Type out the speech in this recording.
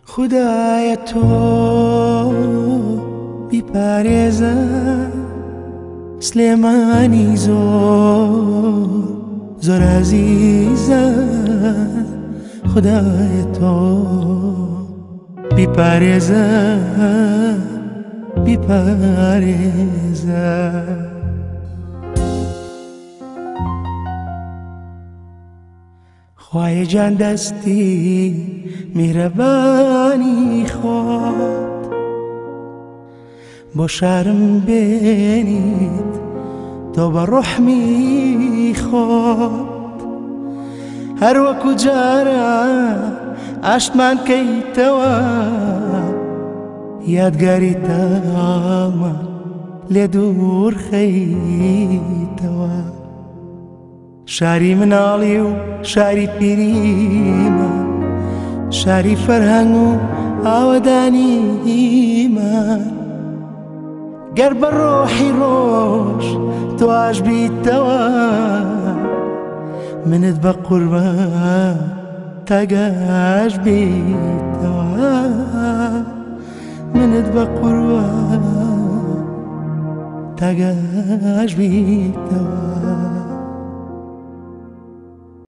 خدای تو بی پریزه سلیمانی زور عزیزه خدای تو بی پریزه بی پریزه خواهی جان دستی مهربانی خود با شرم بینید تو با رحمی خود هر وکو جارا عشت من کی توا یادگاری تاما لدور خیتوا شاری منالی و شاری پیریما شاری فرهنگ و آودانی من گر بر روحی روش تو عاش بیتوا منت بقربان تاقاش بیتوا منت بقربان تاقاش بیتوا